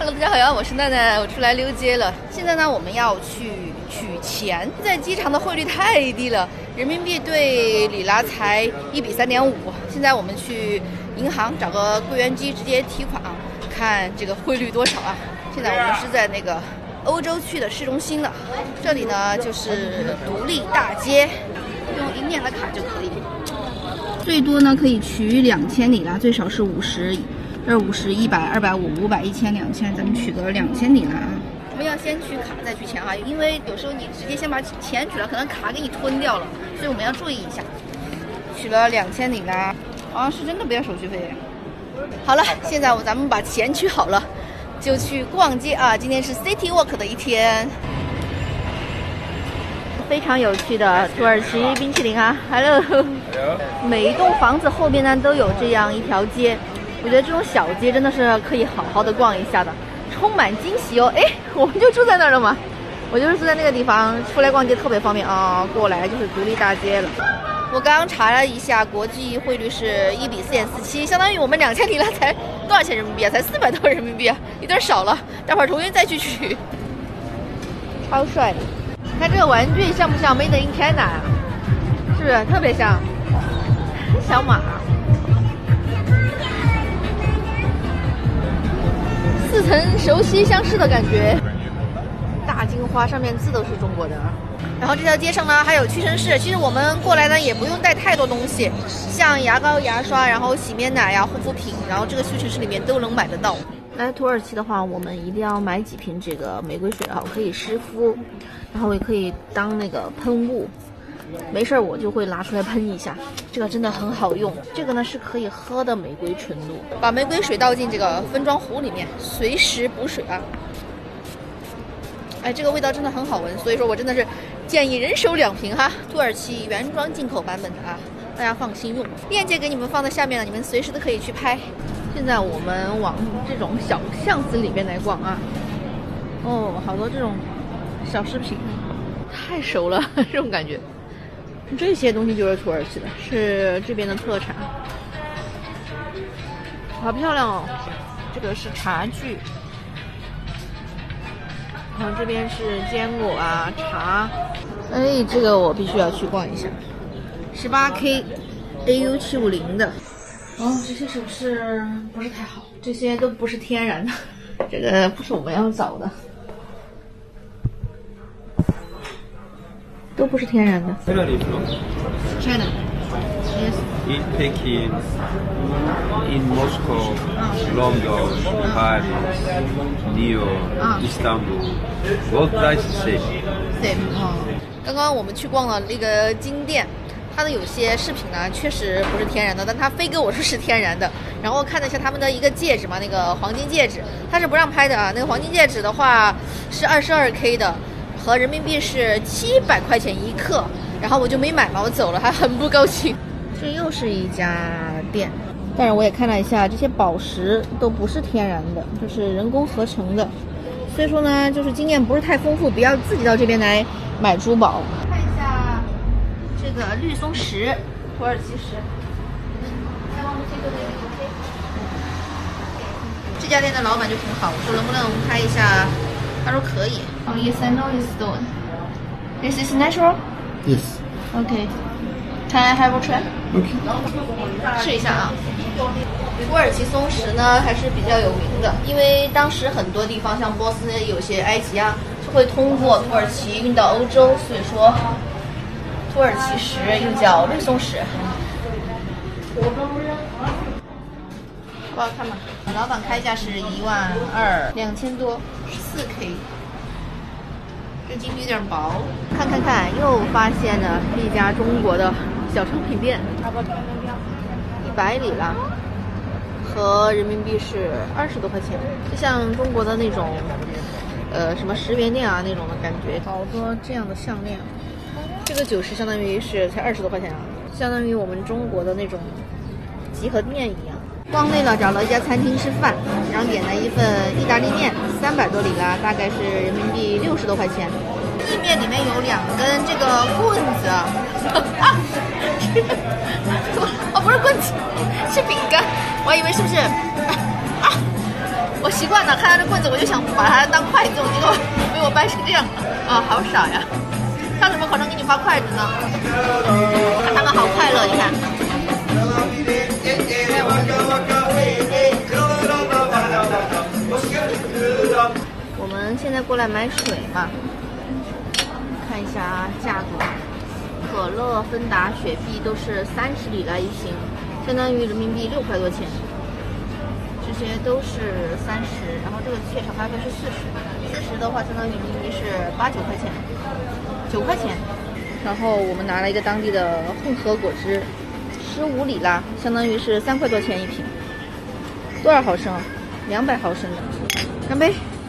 Hello， 大家好呀，我是奈奈，我出来溜街了。现在呢，我们要去取钱。现在机场的汇率太低了，人民币对里拉才1比3.5。现在我们去银行找个柜员机直接提款，看这个汇率多少啊？现在我们是在那个欧洲区的市中心了，这里呢就是独立大街，用银联的卡就可以。最多呢可以取2000里拉，最少是50。50、100、250、500、1000、2000，咱们取个2000里拉啊。我们要先取卡再取钱啊，因为有时候你直接先把钱取了，可能卡给你吞掉了，所以我们要注意一下。取了2000里拉，啊，是真的不要手续费。好了，现在咱们把钱取好了，就去逛街啊。今天是 City Walk 的一天，非常有趣的土耳其冰淇淋啊 ！Hello， 每一栋房子后边呢都有这样一条街。我觉得这种小街真的是可以好好的逛一下的，充满惊喜哦！哎，我们就住在那儿了嘛，我就是住在那个地方，出来逛街特别方便啊。过来就是独立大街了。我刚刚查了一下，国际汇率是1比4.47，相当于我们2000里拉才多少钱人民币啊？才400多人民币啊，有点少了。待会儿重新再去取。超帅！看这个玩具像不像 Made in China 啊？是不是特别像？小马。似曾熟悉相识的感觉，大金花上面字都是中国的。然后这条街上呢还有屈臣氏，其实我们过来呢也不用带太多东西，像牙膏、牙刷，然后洗面奶呀、护肤品，然后这个屈臣氏里面都能买得到。来土耳其的话，我们一定要买几瓶这个玫瑰水啊，可以湿敷，然后也可以当那个喷雾。没事我就会拿出来喷一下，这个真的很好用。这个呢是可以喝的玫瑰纯露，把玫瑰水倒进这个分装壶里面，随时补水啊。哎，这个味道真的很好闻，所以说我真的是建议人手2瓶哈。土耳其原装进口版本的啊，大家放心用。链接给你们放在下面了，你们随时都可以去拍。现在我们往这种小巷子里面来逛啊。哦，好多这种小饰品，太熟了这种感觉。这些东西就是土耳其的，是这边的特产，好漂亮哦！这个是茶具，然后这边是坚果啊、茶。哎，这个我必须要去逛一下，18K AU750的。哦，这些首饰不是太好，这些都不是天然的，这个不是我们要找的。都不是天然的。China. Yes. In Peking, in Moscow, London, Paris, New York, Istanbul, all prices same. Same. 刚刚我们去逛了那个金店，它的有些饰品呢确实不是天然的，但它非跟我说是天然的。然后看了一下他们的一个戒指嘛，那个黄金戒指，它是不让拍的啊。那个黄金戒指的话是22K 的。和人民币是700块钱1克，然后我就没买嘛，我走了，还很不高兴。这又是一家店，但是我也看了一下，这些宝石都不是天然的，就是人工合成的。所以说呢，就是经验不是太丰富，不要自己到这边来买珠宝。看一下这个绿松石，土耳其石。这家店的老板就挺好，我说能不能拍一下。他说可以。Oh yes, I know it's stone. This is natural? Yes. Okay. Can I have a try? Okay. 试一下啊。土耳其松石呢还是比较有名的，因为当时很多地方像波斯、有些埃及啊，是会通过土耳其运到欧洲，所以说土耳其石又叫绿松石。不好看吗？老板开价是12000多，14K。这金币有点薄，看，又发现了一家中国的小商品店，100里拉，和人民币是20多块钱，就像中国的那种，什么10元店啊那种的感觉，好多这样的项链。这个90相当于是才20多块钱啊，相当于我们中国的那种集合店一样。逛累了，找了一家餐厅吃饭，然后点了一份意大利面，300多里拉，大概是人民币60多块钱。意面里面有2根这个棍子啊，哦，不是棍子，是饼干，我还以为是不是？ 我习惯了，看他这棍子我就想把它当筷子，结果被我掰成这样啊，好傻呀！上什么考场给你发筷子呢？看他们好快乐，你看。我们现在过来买水嘛，看一下价格，可乐、芬达、雪碧都是30里拉一瓶，相当于人民币6块多钱。这些都是30，然后这个雀巢咖啡是40，40的话相当于人民币是8、9块钱，9块钱。然后我们拿了一个当地的混合果汁，15里拉，相当于是3块多钱一瓶。多少毫升啊？200毫升的。干杯！